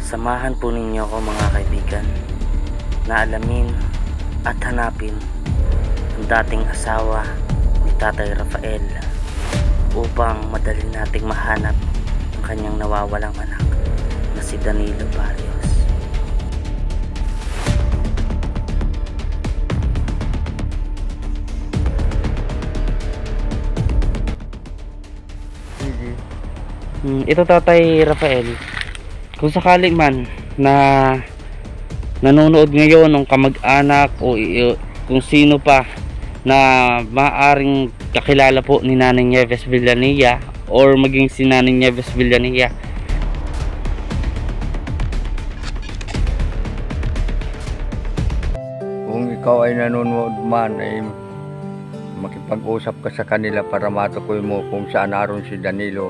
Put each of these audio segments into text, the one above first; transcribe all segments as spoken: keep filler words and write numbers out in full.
Samahan po ninyo ako mga kaibigan na alamin at hanapin ang dating asawa ni Tatay Rafael upang madali nating mahanap ang kanyang nawawalang anak na si Danilo Barrios. Hmm, ito Tatay Rafael, kung sakali man na nanonood ngayon ng kamag-anak o kung sino pa na maaring kakilala po ni Nanay Nieves Villanilla or maging si Nanay Nieves Villanilla, kung ikaw ay nanonood man ay makipag-usap ka sa kanila para matukoy mo kung saan naroon si Danilo.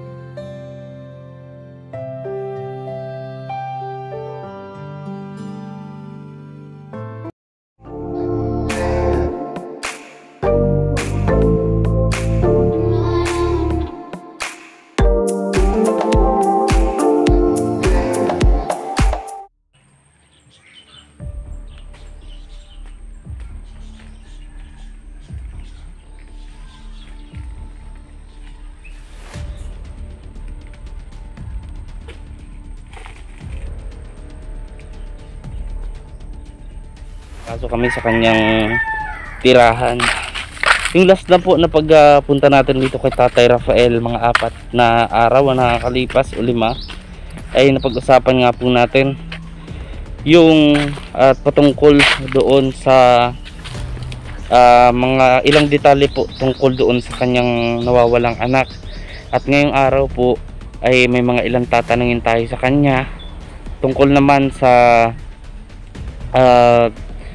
Kaso kami sa kanyang tirahan. Yung last na po na pagpunta natin dito kay Tatay Rafael, mga apat na araw na nakakalipas o lima, ay napag-usapan nga po natin yung at uh, patungkol doon sa uh, mga ilang detalye po tungkol doon sa kanyang nawawalang anak. At ngayong araw po ay may mga ilang tatanungin tayo sa kanya tungkol naman sa uh,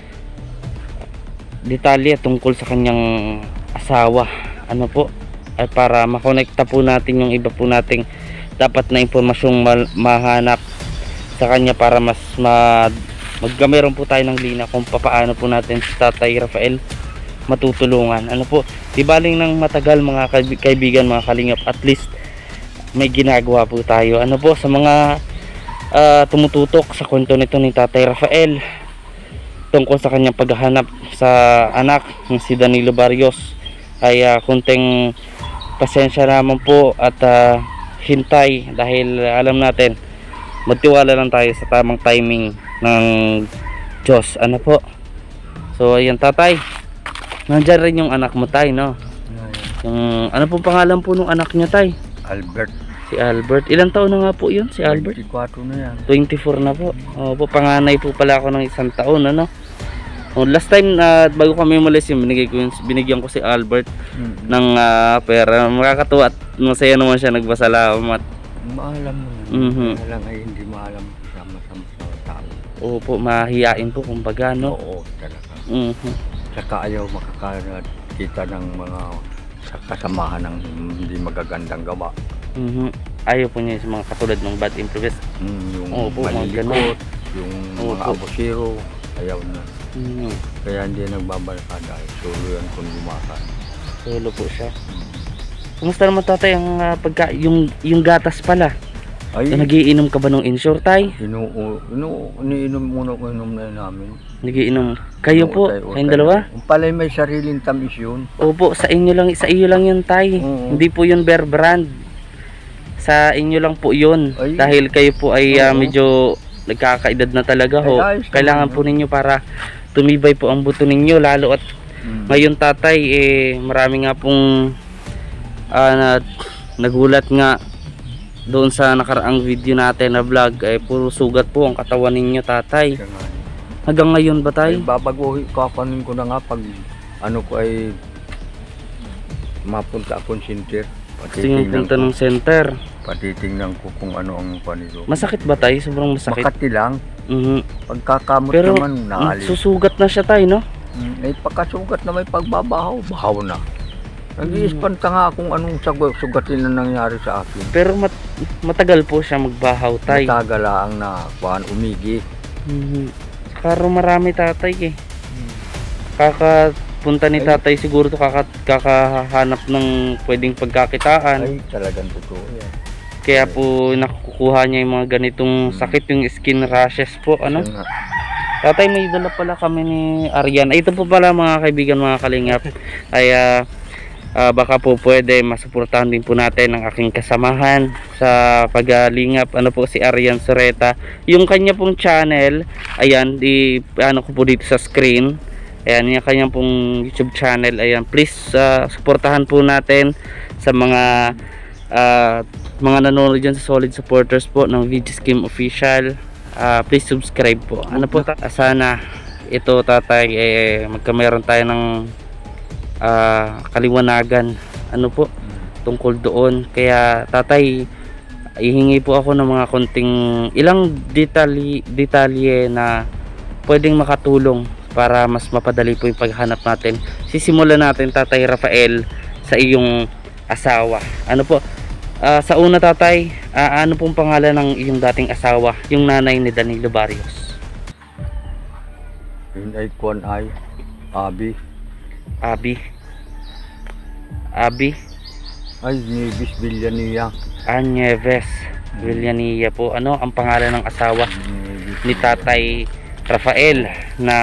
detalye tungkol sa kanyang asawa, ano po, ay para makonekta po natin yung iba po nating dapat na impormasyong mahanap sa kanya para mas ma magkameron po tayo ng lina kung paano po natin si Tatay Rafael matutulungan. Ano po, di baling ng matagal mga kaibigan, mga kalingap, at least may ginagawa po tayo. Ano po, sa mga uh, tumututok sa kwento nito ni Tatay Rafael tungkol sa kanyang paghahanap sa anak ng si Danilo Barrios, ay uh, kunting pasensya naman po at uh, hintay, dahil alam natin magtiwala lang tayo sa tamang timing ng Diyos. Ano po, so ayan Tatay, nandyan rin yung anak mo Tay, no? Yung, ano pong pangalan po nung anak niya Tay? Albert. Si Albert. Ilang taon na nga po yun si Albert? twenty-four na yan. twenty-four na po. O po, panganay po pala ako ng isang taon, ano? O, last time na uh, bago kami umalis, yung binigay ko, yung, binigyan ko si Albert mm-hmm. ng uh, pera. Makakatuwa at masaya naman siya, nagbasalamat. Maalam mo yan. Mm-hmm. Maalam ay hindi maalam sama-sama sa tao. Opo, mahihain po kumbaga, no? Oo, talaga. Mm-hmm. Saka ayaw makakakita ng mga kasamahan ng hindi magagandang gawa. Mm-hmm. Ayaw po niya sa mga katulad ng bad influence. Mm, yung Opo, malilikot, yung Opo. mga abusero, ayaw na. Mm-hmm. Kaya hindi nagbabalakada, solo yan kung lumakas. Solo po siya. Kumusta naman Tatay ang uh, pagka, yung, yung gatas pala? Ay, so, nagiinom ka ba nung insure Tay? Inu, inu, iniinom muna ko, inom na namin. Nagiinom. Kayo inu, po, utay, utay, kayong dalawa? Kung pala'y may sariling tamis yun. Opo, sa inyo lang, sa iyo lang yun Tay. Uh-huh. Hindi po yun Bear Brand. Sa inyo lang po yun. Ay, dahil kayo po ay uh, medyo nagkakaedad na talaga ho. Ay, kailangan po ninyo para tumibay po ang buto ninyo, lalo at hmm. ngayon Tatay eh marami nga pong uh, na, nagulat nga doon sa nakaraang video natin na vlog, ay puro sugat po ang katawan ninyo Tatay. Hanggang ngayon ba Tay? Ay, babaguhin ko, kapanin ko na nga pag ano ko ay mapunta akong center. Gusto yung punta ng center. Patitingnan ko kung ano ang panito. Masakit ba Tay? Sobrang masakit? Makati lang. Mm-hmm. Pagkakamot pero, naman naalis. Susugat na siya Tay, no? Mm, eh pagkasugat na may pagbabahaw, bahaw na. Nag-iispanta nga kung anong sugatin na nangyari sa akin. Pero mat matagal po siya magbahaw Tay. Matagal lang na kuan umigi. Mm-hmm. Pero marami Tatay eh. Mm. Kakapunta ni Tatay siguro to kaka kakahanap ng pwedeng pagkakitaan. Ay talagang totoo yan. Kaya po nakukuha niya yung mga ganitong sakit, yung skin rashes po. Ano? Kasi nga, Tatay, may dala pala kami ni Arian. Ay, ito po pala mga kaibigan, mga kalingap. Ay, ah, ah, baka po pwede masuportahan din po natin ang aking kasamahan sa paglingap. Ano po, si Arian Sureta. Yung kanya pong channel, ayan, di, ano ko po dito sa screen. Ayan, yung kanyang pong YouTube channel. Ayan, please, ah, suportahan po natin sa mga ah, mga nanonood dyan sa solid supporters po ng V G Scheme Official. Uh, please subscribe po. Ano po, ta- sana ito tatay eh magkameron tayo ng uh, kaliwanagan ano po tungkol doon. Kaya tatay, ihingi po ako ng mga konting ilang detalye, detalye na pwedeng makatulong para mas mapadali po yung paghanap natin. Sisimulan natin tatay Rafael sa iyong asawa. Ano po? Uh, sa una tatay, uh, ano pong pangalan ng iyong dating asawa, yung nanay ni Danilo Barrios? yun ay kuwan ay Abi. Abi. Abi. Ay, Nieves Villania. Ah, Nieves Villania po. Ano ang pangalan ng asawa Nieves ni tatay Rafael na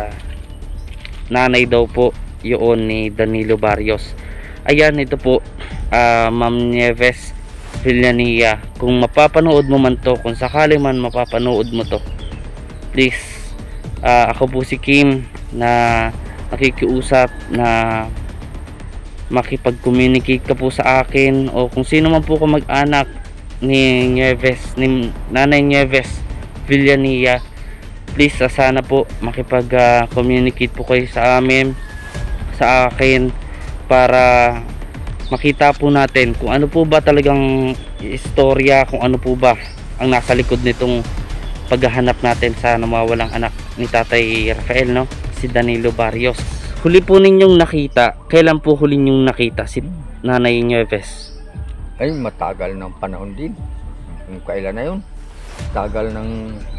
nanay daw po yun ni Danilo Barrios? Ayan, ito po, uh, Ma'am Nieves Villania, kung mapapanood mo man to, kung sakali man mapapanood mo to, please, uh, ako po si Kim na nakikiusap na makipag-communicate ka po sa akin, o kung sino man po ko mag-anak ni Nieves, ni Nanay Nieves Villania, please, uh, sana po makipag-communicate uh, po kayo sa amin, sa akin, para makita po natin kung ano po ba talagang istorya, kung ano po ba ang nasa likod nitong paghahanap natin sa nawawalang anak ni tatay Rafael, no? Si Danilo Barrios. Huli po ninyong nakita, kailan po huli ninyong nakita si Nanay Nieves? Ay, matagal ng panahon din. Kung kailan na yun, tagal ng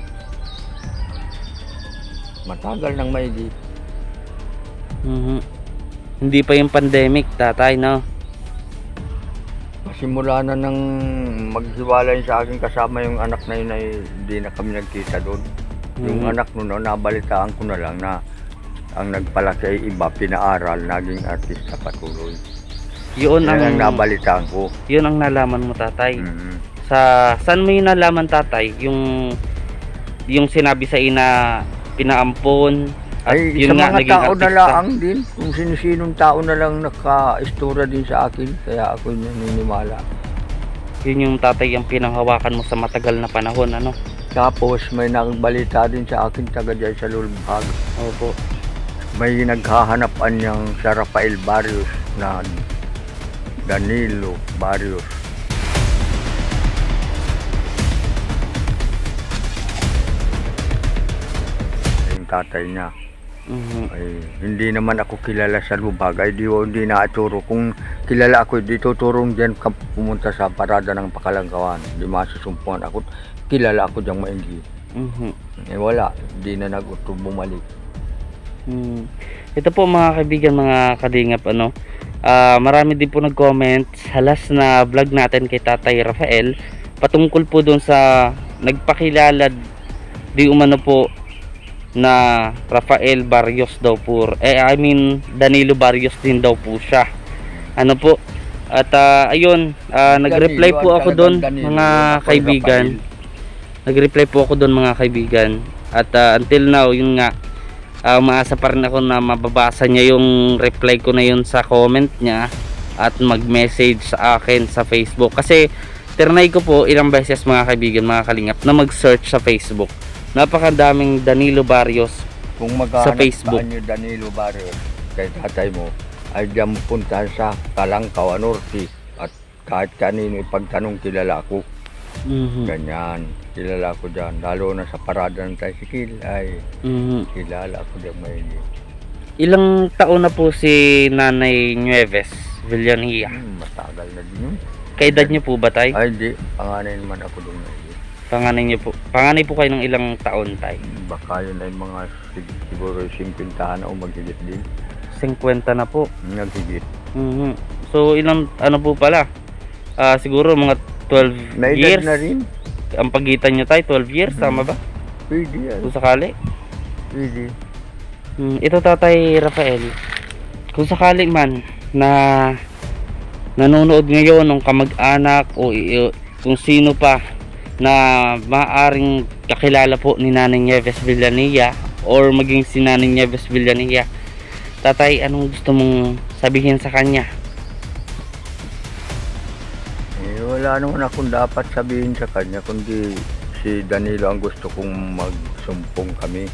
matagal ng maigi. Mhm. Hindi pa yung pandemic tatay, no? Simula na nang maghiwalay sa akin kasama yung anak na yun ay hindi na kami nagkita doon. Yung Mhm. anak nun, no, nabalitaan ko na lang na ang nagpalaki ay iba, pinaaral, naging artista patuloy. Yun Yan ang ang nabalitaan ko. Yun ang nalaman mo tatay. Mhm. Sa saan mo yung nalaman tatay? Yung yung sinabi sa ina pinaampon at Ay, yun sa nga mga naging tao na artista. lang din. Kung sinisinong tao na lang naka-istura din sa akin. Kaya ako naniniwala. Yun yung tatay yung pinanghawakan mo sa matagal na panahon, ano? Tapos may nagbalita din sa akin taga dyan sa Lulbag. Opo. May naghahanapan niyang sa Rafael Barrios na Danilo Barrios. Yung tatay niya. Mhm. Ay, hindi naman ako kilala sa Lubag. Ay, di, hindi na aturo. Kung kilala ako, di tuturong dyan ka pumunta sa parada ng Pakalangkawan. Di masusumpuan ako. Kilala ako dyan maigi. Mhm. Eh, wala. Di na nag-uto bumalik. Hmm. Ito po mga kaibigan, mga kalingap, ano, ah, marami din po nag-comment sa last na vlog natin kay tatay Rafael patungkol po doon sa nagpakilala di umano po na Rafael Barrios daw po, eh I mean Danilo Barrios din daw po siya, ano po. At ah, ayun, ah, nag-reply Danilo, po ang ako talagang doon Danilo, mga Rafael, kaibigan. Nag-reply po ako doon mga kaibigan. At ah, until now, yun nga, uh, umaasa pa rin ako na mababasa niya yung reply ko na yun sa comment niya at mag-message sa akin sa Facebook. Kasi trinay ko po ilang beses mga kaibigan, mga kalingap, na mag-search sa Facebook. Napakadaming Danilo Barrios Kung sa maghahanap Facebook. ka nyo Danilo Barrios kay tatay mo, ay diyan puntahan sa Kalangkaw Norte. At kahit kanino ipagtanong, kilala ako. Mhm. Ganyan, kilala ko dyan. Lalo na sa parada ng tricycle, ay Mhm. kilala ako dyan may Ilang taon na po si Nanay Nieves Villania? hmm, matagal na din yun. Kaedad niyo po ba tay? Ay di, panganay naman ako doon. Panganay niyo po. Panganay po kayo ng ilang taon tay? Baka yun ay mga sig- siguro simpintahan o maghigit din. fifty na po. Naghigit. Mhm. So ilang ano po pala? Ah, siguro mga twelve May edad years. na rin. Ang pagitan nyo tayo, twelve years, Mhm. tama ba? Pwede yan. Kung sakali. Pwede. Hmm, ito Tatay Rafael, kung sakali man na nanonood ngayon ng kamag-anak o i- kung sino pa na maaaring kakilala po ni Nanay Nieves Villanilla or maging si Nanay Nieves Villanilla, Tatay, anong gusto mong sabihin sa kanya? Eh, wala naman akong dapat sabihin sa kanya kundi si Danilo ang gusto kong magsumpong kami.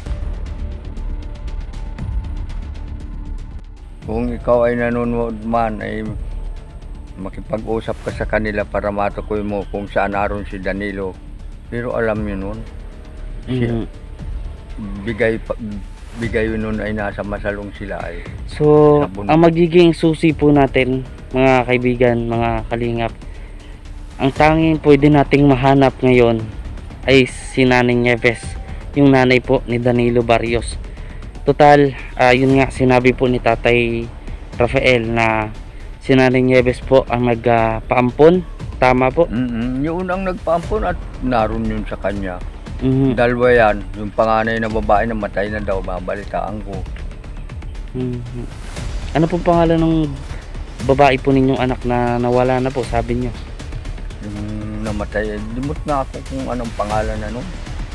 Kung ikaw ay nanonood man ay makipag-usap ka sa kanila para matukoy mo kung saan naroon si Danilo. Pero alam niyo nun, si- Mhm. bigay pa, bigay yun nun ay nasa masalong sila ay. So, Sabon. ang magiging susi po natin, mga kaibigan, mga kalingap, ang tanging pwede nating mahanap ngayon ay si Nanay Nieves, yung nanay po ni Danilo Barrios. Total, ah, yun nga, sinabi po ni Tatay Rafael na si Nanay Nieves po ang nagpaampon. Tama po? Mm-mm. Yun ang nagpaampon at naroon yun sa kanya. Mhm. Dalawa yan, yung panganay na babae na matay na daw, babalitaan ko. Mhm. Ano po pangalan ng babae po ninyong anak na nawala na po, sabi nyo? Yung namatay, eh, limot na ako kung anong pangalan na nun.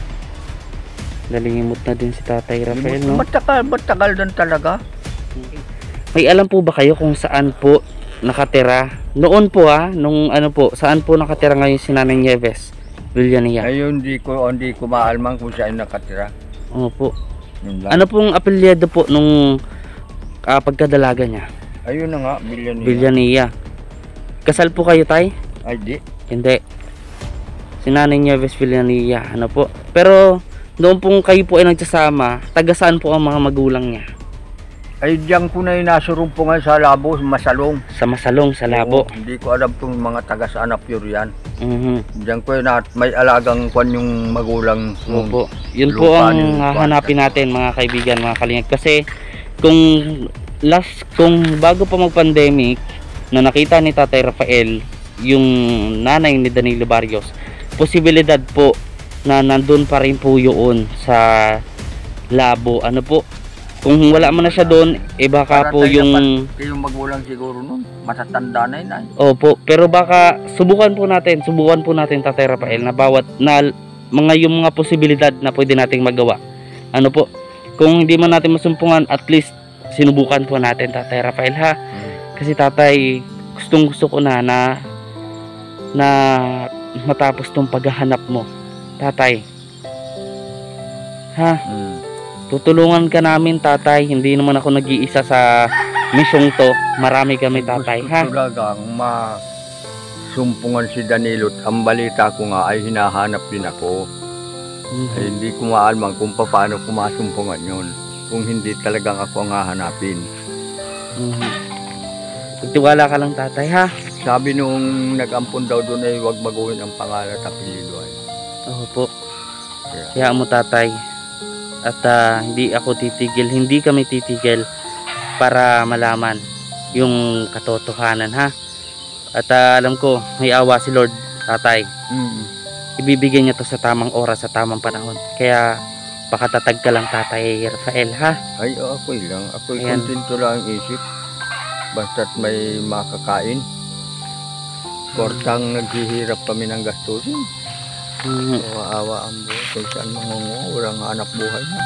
Nalingimot na din si Tatay Rafael, Limot, no? matagal, matagal din talaga. May alam po ba kayo kung saan po nakatira? Noon po ha, nung ano po, saan po nakatira ngayon si Nanay Nieves Villanilla? Ayun, hindi ko, hindi ko maalman kung saan nakatira. Oo po. Yun lang. Ano pong apelyido po nung ah, pagkadalaga niya? Ayun na nga, Villanilla. Villanilla. Kasal po kayo, Tay? Ay, di. Hindi. Si Nanay Nieves Villanilla, ano po. Pero noon pong kayo po ay nagsasama, taga saan po ang mga magulang niya? Ay, diyan ko na yung nasurumpungan sa labo, masalong. Sa Masalong, sa Labo. Oo, hindi ko alam kung mga taga saan na pure yan. Mhm. Diyan ko na may alagang kwan yung magulang. Opo. Yun po lupa ang ni- hahanapin natin, mga kaibigan, mga kalingap. Kasi kung last, kung bago pa mag-pandemic na nakita ni Tatay Rafael yung nanay ni Danilo Barrios, posibilidad po na nandun pa rin po yun sa Labo. Ano po? Kung wala man na siya doon, eh baka po yung... Yung magulang siguro nun, matatanda na yun ay. Opo, pero baka subukan po natin, subukan po natin Tatay Rafael na bawat na mga yung mga posibilidad na pwede nating magawa. Ano po? Kung hindi man natin masumpungan, at least sinubukan po natin Tatay Rafael, ha. Kasi Tatay, gustong gusto ko na na na matapos tong paghahanap mo, Tatay. Ha? Hmm. Tutulungan ka namin, Tatay. Hindi naman ako nag-iisa sa misyong to. Marami kami, Tatay, ha? Gusto talagang masumpungan si Danilo. Ang balita ko nga ay hinahanap din ako. Mhm. Ay, hindi ko maalman kung paano ko masumpungan yun. Kung hindi talagang ako ang hahanapin. Mhm. Magtiwala ka lang, Tatay, ha? Sabi nung nag-ampon daw doon ay huwag baguhin ang pangalan at apelyido ay. Oo po. Kaya, Kaya mo, Tatay. At ah, hindi ako titigil, hindi kami titigil para malaman yung katotohanan, ha? At ah, alam ko, may awa si Lord, Tatay. mm, Ibibigay niya to sa tamang oras, sa tamang panahon. Kaya pakatatag ka lang, Tatay Rafael, ha? ay oh, ako'y lang. Ako'y Ayan. kontento lang ang isip. Basta't may makakain. Kortang naghihirap kami ng gastusin. Mhm. Kawawa ang buhay. Kung saan mangungo, walang hanap buhay na.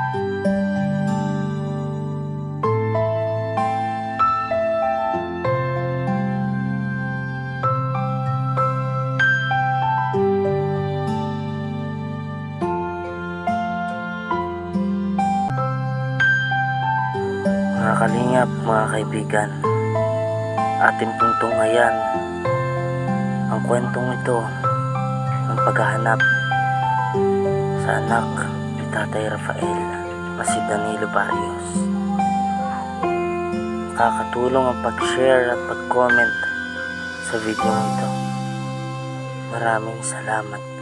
Mga kalingap, mga kaibigan, ating pong tunghayan ang kwentong ito ng paghahanap sa anak ni Tatay Rafael na si Danilo Barrios. Nakakatulong ang pag-share at pag-comment sa video ito. Maraming salamat.